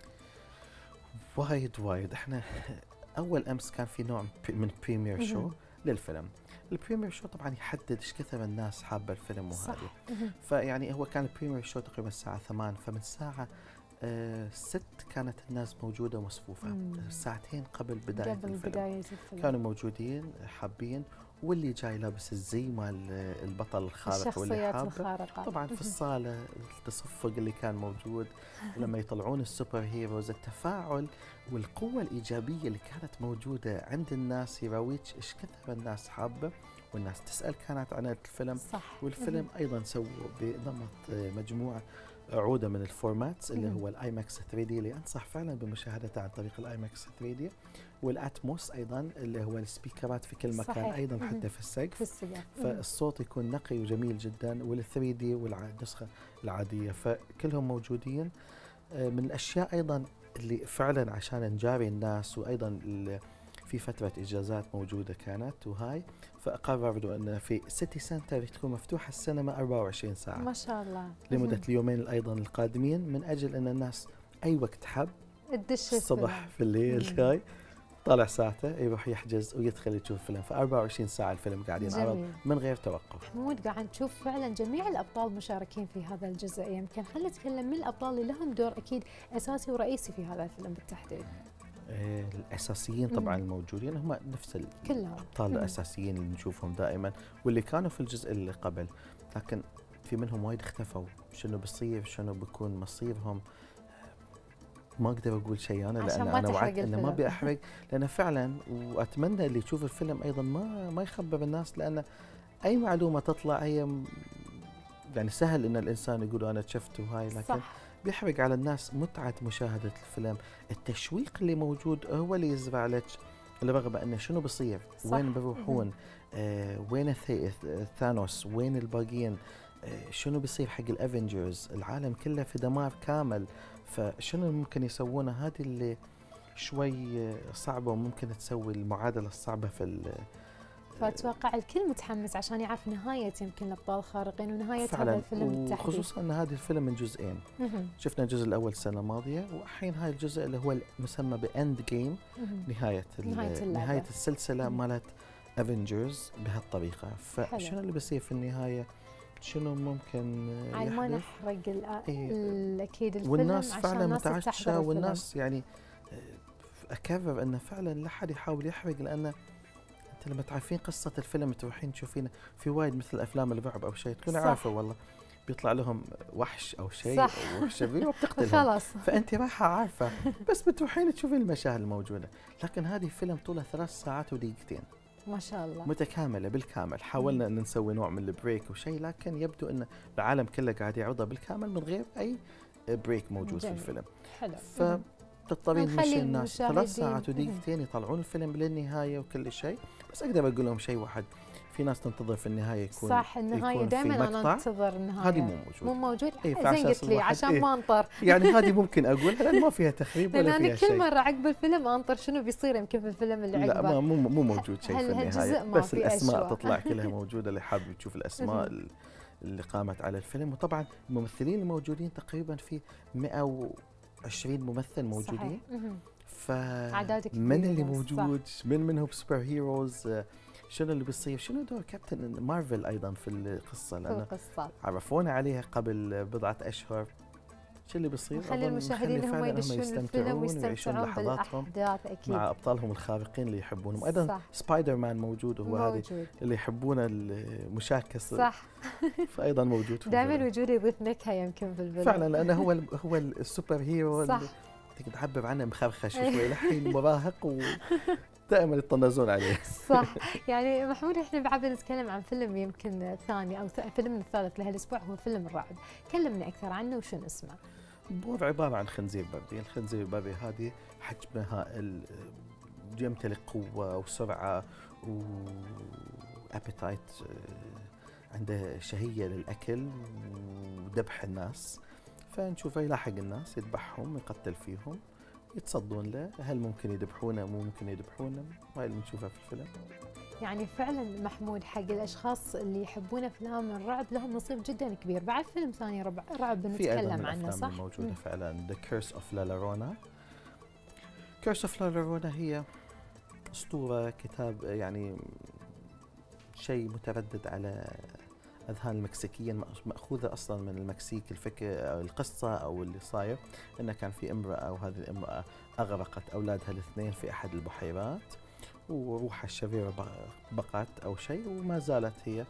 وايد احنا أول أمس كان في نوع من بريمير شو للفيلم. البريمير شو طبعا يحدد ايش كثر الناس حابه الفيلم وهذه. فيعني هو كان البريمير شو تقريبا الساعه 8، فمن الساعه 6 كانت الناس موجوده مصفوفه. ساعتين قبل بدايه الفيلم كانوا موجودين حابين، واللي جاي لابس الزي مال البطل الخارق واللي حابه. طبعا في الصاله التصفق اللي كان موجود لما يطلعون السوبر هيروز، التفاعل والقوه الايجابيه اللي كانت موجوده عند الناس يراويك ايش كثر الناس حابه، والناس تسال كانت عن الفيلم. صح. والفيلم ايضا سووا بنمط مجموعه عوده من الفورماتس اللي هو الاي ماكس 3 دي، اللي انصح فعلا بمشاهدته عن طريق الاي ماكس 3 دي، والاتموس ايضا اللي هو السبيكرات في كل مكان. صحيح. ايضا حتى في السقف، فالصوت يكون نقي وجميل جدا، وال3 دي والنسخه العاديه فكلهم موجودين. من الاشياء ايضا اللي فعلا عشان نجاري الناس، وايضا في فتره اجازات موجوده كانت وهاي، فقرروا ان في سيتي سنتر تكون مفتوحه السينما 24 ساعه ما شاء الله لمده اليومين ايضا القادمين، من اجل ان الناس اي وقت حب الصبح في الليل هاي طالع ساعته يروح يحجز ويدخل يشوف فيلم. ف 24 ساعه الفيلم قاعد ينعرض من غير توقف. محمود قاعد نشوف فعلا جميع الابطال مشاركين في هذا الجزء، يمكن خلينا نتكلم من الابطال اللي لهم دور اكيد اساسي ورئيسي في هذا الفيلم بالتحديد. الاساسيين طبعا الموجودين هم نفس الابطال الاساسيين اللي نشوفهم دائما واللي كانوا في الجزء اللي قبل، لكن في منهم وايد اختفوا. شنو بيصير، شنو بيكون مصيرهم، ما اقدر اقول شيء انا، لان انا وعدت انه ما ابي احرق، لان فعلا واتمنى اللي يشوف الفيلم ايضا ما يخبر الناس، لان اي معلومه تطلع هي يعني سهل ان الانسان يقول انا شفت وهاي، لكن صح. بيحرق على الناس متعه مشاهده الفيلم. التشويق اللي موجود هو اللي يزرع لك الرغبه انه شنو بيصير، وين بيروحون، وين ثانوس، وين الباقيين، شنو بيصير حق الافنجرز، العالم كله في دمار كامل، فشنو ممكن يسوونه. هذه اللي شوي صعبه وممكن تسوي المعادله الصعبه في فاتوقع الكل متحمس عشان يعرف نهايه يمكن الابطال الخارقين ونهايه هذا الفيلم بالتحديد، وخصوصا ان هذا الفيلم من جزئين. شفنا الجزء الاول السنه الماضيه، والحين هاي الجزء اللي هو المسمى باند جيم، نهايه السلسله مالت افنجرز بهالطريقه. فشنو اللي بيصير في النهايه، شنو ممكن يحدث، ما نحرق اكيد الفيلم والناس عشان فعلا متعشة، والناس يعني اكرر انه فعلا لا حد يحاول يحرق، لان انت لما تعرفين قصه الفيلم تروحين تشوفين في وايد مثل افلام الرعب او شيء تكون عارفه والله بيطلع لهم وحش او شيء او وحشه فيه وبتقتلهم خلاص فانت رايحه عارفه، بس بتروحين تشوفين المشاهد الموجوده. لكن هذه فيلم طوله 3 ساعات ودقيقتين ما شاء الله متكامله بالكامل. حاولنا ان نسوي نوع من البريك وشيء، لكن يبدو ان العالم كله قاعد يعرضه بالكامل من غير اي بريك موجود في الفيلم. حلو. فتضطرين تمشي الناس 3 ساعات ودقيقتين يطلعون الفيلم للنهايه وكل شيء. بس اقدر اقول لهم شيء واحد، في ناس تنتظر في النهايه يكون صح، النهايه دائما انا انتظر النهايه، هذه مو موجود زين قلت لي عشان ما انطر يعني هذه ممكن اقولها لان ما فيها تخريب ولا فيها شيء. كل مره عقب الفيلم انطر شنو بيصير يمكن في الفيلم اللي عقبه. لا مو موجود شيء في النهايه، بس الاسماء تطلع كلها موجوده. اللي حابب يشوف الاسماء اللي قامت على الفيلم. وطبعا الممثلين الموجودين تقريبا في 120 ممثل موجودين، فمن اللي موجود منهم سوبر هيروز، شنو اللي بيصير، شنو دور كابتن مارفل ايضا في القصه، لانه القصة عرفونا عليها قبل بضعه اشهر. شو اللي بيصير؟ نخلي المشاهدين هم يدشون الفيلم ويستمتعون بالاحداث اكيد مع ابطالهم الخارقين اللي يحبونهم. ايضا سبايدر مان موجود، وهو هذا اللي يحبونه المشاكس صح فايضا موجود. دائما وجوده يضيف نكهه يمكن بالفيلم فعلا، لانه هو السوبر هيرو اللي تعبر عنه مخرخش شوي لحين مراهق دائما يطنزون عليه. صح. يعني محمود، احنا بعد نتكلم عن فيلم يمكن ثاني او فيلمنا الثالث لهالاسبوع، هو فيلم الرعب. كلمنا اكثر عنه وشو اسمه. هو عباره عن خنزير بري. الخنزير البري هذه حجمه هائل، يمتلك قوه وسرعه وابيتايت، عنده شهيه للاكل وذبح الناس. فنشوفه يلاحق الناس، يذبحهم، يقتل فيهم، يتصدون له. هل ممكن يذبحونه؟ مو ممكن يذبحونه. هاي اللي نشوفها في الفيلم. يعني فعلا محمود، حق الاشخاص اللي يحبون افلام الرعب لهم نصيب جدا كبير. بعد فيلم ثاني رعب بنتكلم عنه، صح؟ موجوده فعلا، The Curse of La Llorona. Curse of La Llorona هي اسطوره، كتاب، يعني شيء متردد على اذهان المكسيكيين، ماخوذه اصلا من المكسيك. القصه او اللي صاير انه كان في امراه، وهذه الامراه اغرقت اولادها الاثنين في احد البحيرات، وروحها الشريره بقت او شيء، وما زالت هي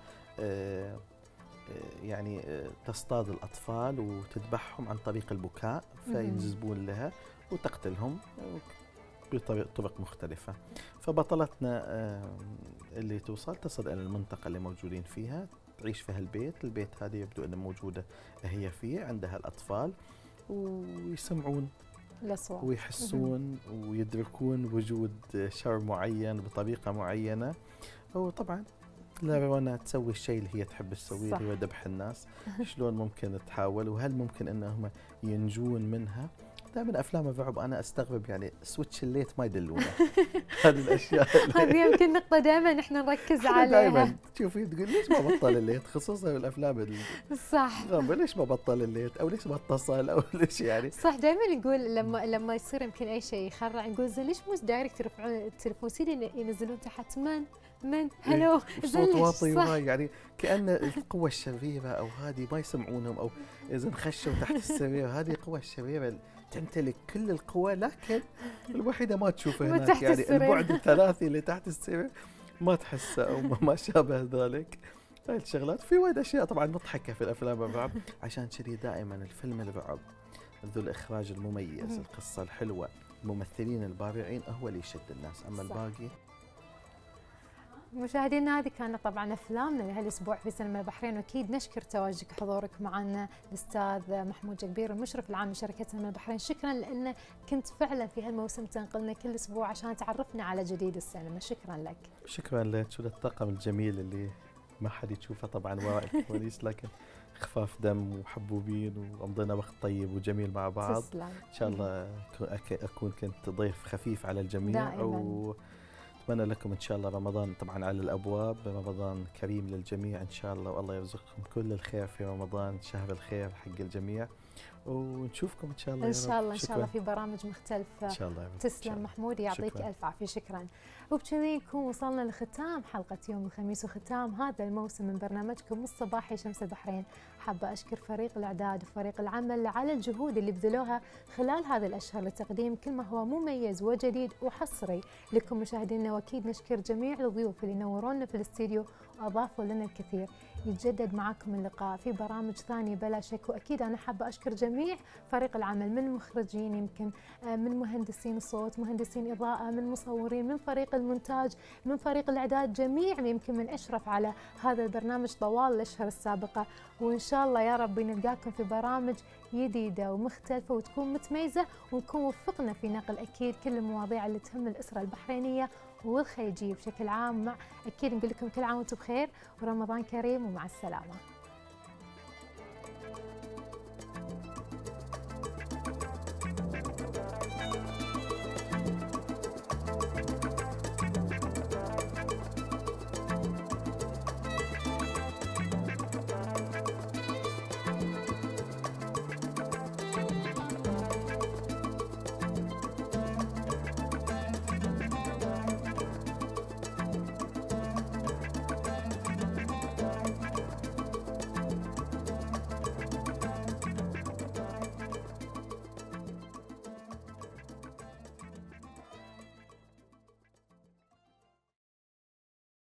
يعني تصطاد الاطفال وتذبحهم عن طريق البكاء، فينجذبون لها وتقتلهم بطرق مختلفه. فبطلتنا اللي تصل الى المنطقه اللي موجودين فيها، تعيش في البيت هذه يبدو أنها موجودة هي فيه، عندها الأطفال، ويسمعون الأصوات ويحسون ويدركون وجود شر معين بطريقة معينة. وطبعا لا تسوي الشيء اللي هي تحب تسويه، اللي هو ذبح الناس. شلون ممكن تحاول، وهل ممكن أنهم ينجون منها؟ دائما افلام الرعب انا استغرب، يعني سويتش الليت ما يدلونا. هذه الاشياء هذه يمكن نقطه دائما احنا نركز عليها. دائما تشوفي تقول ليش ما بطل الليت، خصوصا الافلام صح، ليش ما بطل الليت، او ليش ما اتصل، او ليش يعني. صح. دائما نقول لما يصير يمكن اي شيء يخرع، نقول زين ليش مو دايركت يرفعون التليفون سيدي ينزلون تحت من هلو صوت واطي، يعني كأن القوة الشريرة او هذه ما يسمعونهم، او اذا خشوا تحت السرير هذه القوة الشريرة تمتلك كل القوى، لكن الوحيدة ما تشوفه هناك، يعني البعد الثلاثي اللي تحت السرير ما تحسه او ما شابه ذلك. هاي الشغلات في وايد اشياء طبعا مضحكة في الافلام الرعب، عشان كذي دائما الفيلم الرعب ذو الاخراج المميز، القصة الحلوة، الممثلين البارعين هو اللي يشد الناس، اما الباقي. مشاهدينا، هذه كانت طبعا افلامنا لهالاسبوع في سينما البحرين، واكيد نشكر تواجدك وحضورك معنا الاستاذ محمود جبير المشرف العام لشركه سينما البحرين. شكرا لان كنت فعلا في هالموسم تنقلنا كل اسبوع عشان تعرفنا على جديد السينما. شكرا لك. شكرا لك، شو الطاقم الجميل اللي ما حد يشوفه طبعا وراء الكواليس، لكن خفاف دم وحبوبين، وامضينا وقت طيب وجميل مع بعض. تسلم. ان شاء الله اكون كنت ضيف خفيف على الجميع دائما. أتمنى لكم إن شاء الله رمضان طبعا على الأبواب، رمضان كريم للجميع إن شاء الله، والله يرزقكم كل الخير في رمضان، شهر الخير حق الجميع، ونشوفكم إن شاء الله. إن شاء الله إن شاء الله في برامج مختلفة. إن شاء الله. تسلم محمود، يعطيك ألف عافية. شكرا. وبكذي نكون وصلنا لختام حلقة يوم الخميس وختام هذا الموسم من برنامجكم الصباحي شمس البحرين. حابة أشكر فريق الإعداد وفريق العمل على الجهود اللي بذلوها خلال هذه الأشهر لتقديم كل ما هو مميز وجديد وحصري لكم مشاهدينا، وأكيد نشكر جميع الضيوف اللي نورونا في الاستديو وأضافوا لنا الكثير. يتجدد معكم اللقاء في برامج ثانية بلا شك، وأكيد أنا حابة أشكر جميع فريق العمل، من مخرجين، يمكن من مهندسين الصوت، مهندسين إضاءة، من مصورين، من فريق المونتاج، من فريق الإعداد، جميع يمكن من أشرف على هذا البرنامج طوال الأشهر السابقة. وإن شاء الله يا رب نلقاكم في برامج جديدة ومختلفة وتكون متميزة، ونكون وفقنا في نقل أكيد كل المواضيع اللي تهم الأسرة البحرينية والخليجية بشكل عام. مع أكيد نقول لكم كل عام وأنتم بخير ورمضان كريم، ومع السلامة.